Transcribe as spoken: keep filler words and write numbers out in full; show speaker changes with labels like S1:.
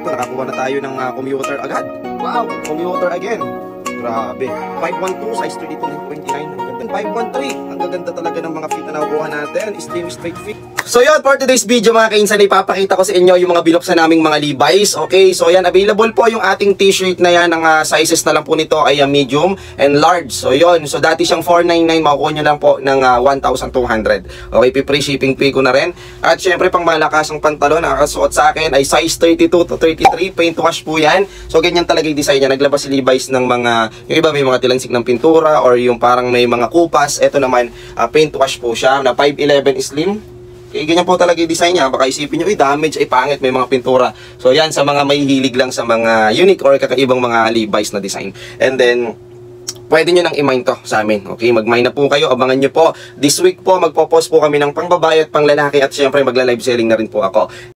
S1: ito, nakakuha na tayo ng uh, commuter agad. Wow, commuter again. Grabe. five one two, size thirty-two, nine twenty-nine. five one three. Ang gaganda talaga ng mga fit na nakukuha natin. Slim straight fit. So yun, for today's video mga kainsan, ipapakita ko sa inyo yung mga binuksan naming mga Levi's. Okay, so yan, available po yung ating t-shirt na yan. Ang uh, sizes na lang po nito ay uh, medium and large. So yun, so dati siyang four ninety-nine, makukuha nyo lang po ng uh, one thousand two hundred. Okay, free shipping fee ko na rin. At syempre, pang malakas ang pantalon, nakakasuot sa akin ay size thirty-two to thirty-three. Paint wash po yan. So ganyan talaga yung design niya. Naglabas si Levi's ng mga, yung iba may mga tilansik ng pintura or yung parang may mga kupas. Ito naman, uh, paint wash po siya na five eleven slim. Okay, ganyan po talaga yung design niya. Baka isipin nyo, eh, damage, ay pangit, may mga pintura. So yan, sa mga may hilig lang sa mga unique or kakaibang mga Levi's na design. And then, pwede nyo nang i-mine to sa amin. Okay, mag-mine na po kayo. Abangan nyo po. This week po, magpo-post po kami ng pang babae at pang lalaki. At syempre, magla-live selling na rin po ako.